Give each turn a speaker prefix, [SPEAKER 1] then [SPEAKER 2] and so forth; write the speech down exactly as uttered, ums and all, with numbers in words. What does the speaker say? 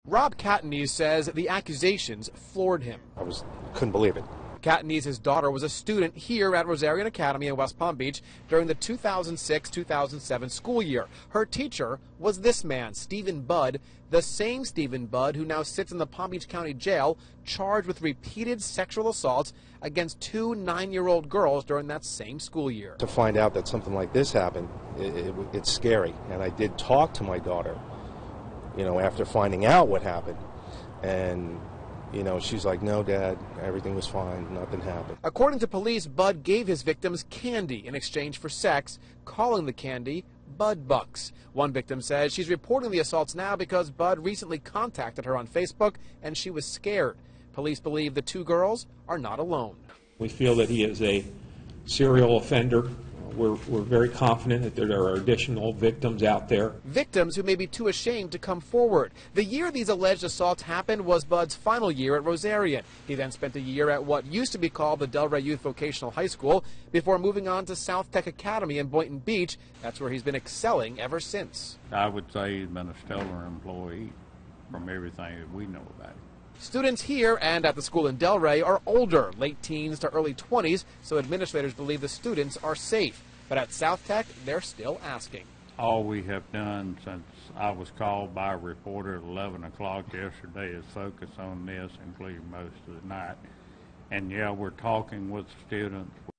[SPEAKER 1] Rob Catanese says the accusations floored him.
[SPEAKER 2] I was couldn't believe it.
[SPEAKER 1] Catanese's daughter was a student here at Rosarian Academy in West Palm Beach during the two thousand six two thousand seven school year. Her teacher was this man, Stephen Budd, the same Stephen Budd who now sits in the Palm Beach County Jail, charged with repeated sexual assaults against two nine-year-old girls during that same school year.
[SPEAKER 2] To find out that something like this happened, it, it, it's scary. And I did talk to my daughter, you know, after finding out what happened. And you know, she's like, no, Dad, everything was fine, nothing happened.
[SPEAKER 1] According to police, Bud gave his victims candy in exchange for sex, calling the candy Bud Bucks. One victim says she's reporting the assaults now because Bud recently contacted her on Facebook and she was scared. Police believe the two girls are not alone.
[SPEAKER 3] We feel that he is a serial offender. We're, we're very confident that there are additional victims out there.
[SPEAKER 1] Victims who may be too ashamed to come forward. The year these alleged assaults happened was Bud's final year at Rosarian. He then spent a year at what used to be called the Delray Youth Vocational High School before moving on to South Tech Academy in Boynton Beach. That's where he's been excelling ever since.
[SPEAKER 4] I would say he's been a stellar employee from everything that we know about him.
[SPEAKER 1] Students here and at the school in Delray are older, late teens to early twenties, so administrators believe the students are safe. But at South Tech, they're still asking.
[SPEAKER 4] All we have done since I was called by a reporter at eleven o'clock yesterday is focus on this, including most of the night. And yeah, we're talking with students.